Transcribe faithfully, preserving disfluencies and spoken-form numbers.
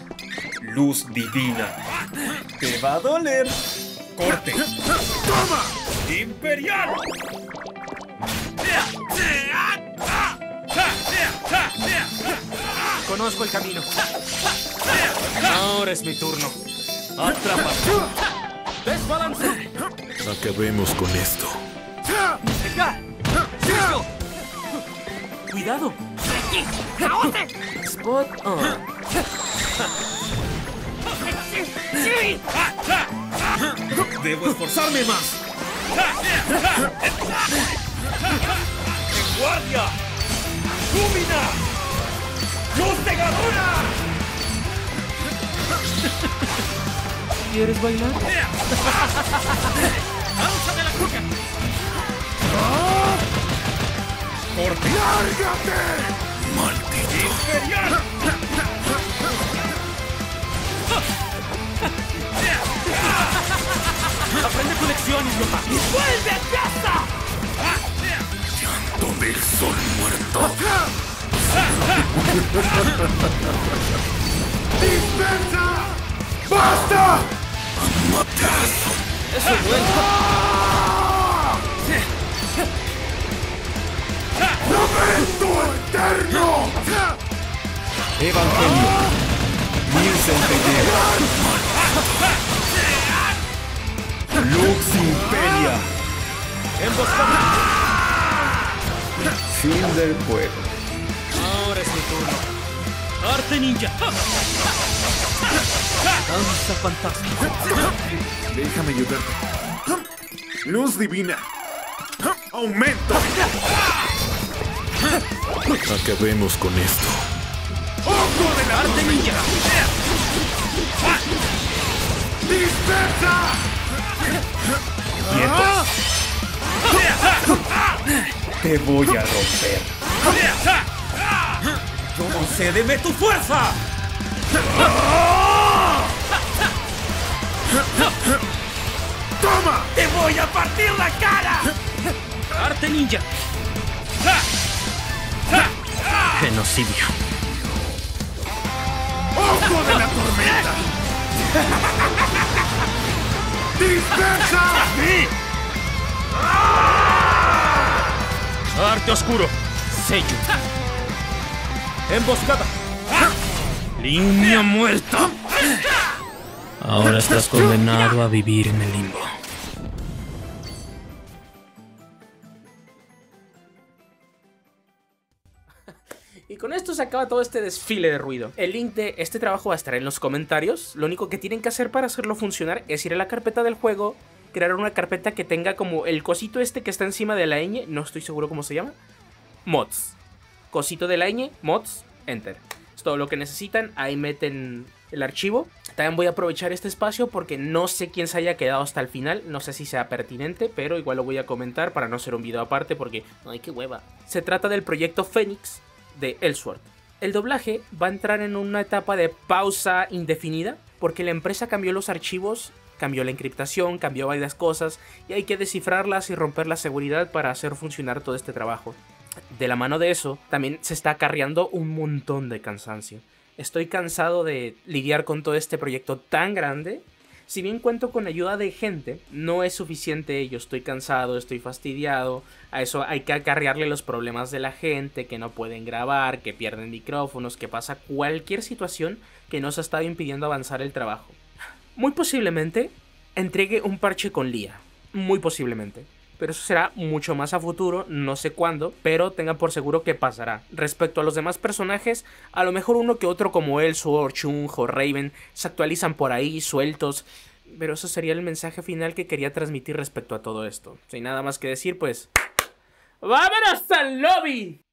Luz divina. Te va a doler. Corte. ¡Toma! ¡Imperial! Conozco el camino. Ahora es mi turno. Atrapa. Desbalance. Acabemos con esto. Venga. Cuidado. Spot on. Debo esforzarme más. ¡En guardia! ¡Lumina! ¡Luz cegadora! ¿Quieres bailar? ¡Lánzame la cuca! ¡Corte! ¡Lárgate! ¡Maldito! ¡Imperial! ¡Aprende tu lección, idiota! ¡Y vuelve a casa! ¡Llanto del sol muerto! ¡Dispersa! ¡Basta! ¡Matazo! ¡Eso duele! ¡Lamento eterno! Evangelio. Nielsen te lleva. Lux Imperia. ¡Emboscada! Fin del juego. Ahora es mi turno. ¡Arte ninja! ¡Danza fantástica! Déjame ayudarte. Luz divina. ¡Aumento! Acabemos con esto. ¡Ojo de la ¡Arte ninja! ¡Dispersa! Te voy a romper. ¡Concédeme tu fuerza! ¡Toma! ¡Te voy a partir la cara! ¡Arte ninja! Genocidio. ¡Ojo de la tormenta! ¡Dispersa! ¡Arte oscuro! Sello. ¡Emboscada! ¡Línea muerta! Ahora estás condenado a vivir en el limbo. Y con esto se acaba todo este desfile de ruido. El link de este trabajo va a estar en los comentarios. Lo único que tienen que hacer para hacerlo funcionar es ir a la carpeta del juego, crear una carpeta que tenga como el cosito este que está encima de la ñ, no estoy seguro cómo se llama. Mods. Cosito de la ñ, mods, enter. Es todo lo que necesitan, ahí meten el archivo. También voy a aprovechar este espacio porque no sé quién se haya quedado hasta el final, no sé si sea pertinente, pero igual lo voy a comentar para no hacer un video aparte porque, ay, qué hueva. Se trata del proyecto Fénix de Elsword. El doblaje va a entrar en una etapa de pausa indefinida porque la empresa cambió los archivos, cambió la encriptación, cambió varias cosas y hay que descifrarlas y romper la seguridad para hacer funcionar todo este trabajo. De la mano de eso, también se está acarreando un montón de cansancio. Estoy cansado de lidiar con todo este proyecto tan grande. Si bien cuento con ayuda de gente, no es suficiente. Yo estoy cansado, estoy fastidiado. A eso hay que acarrearle los problemas de la gente, que no pueden grabar, que pierden micrófonos, que pasa cualquier situación que nos ha estado impidiendo avanzar el trabajo. Muy posiblemente entregue un parche con Lía. Muy posiblemente. Pero eso será mucho más a futuro, no sé cuándo, pero tengan por seguro que pasará. Respecto a los demás personajes, a lo mejor uno que otro como Elsword, Chung o Raven se actualizan por ahí, sueltos, pero eso sería el mensaje final que quería transmitir respecto a todo esto. Sin nada más que decir, pues... ¡vámonos al lobby!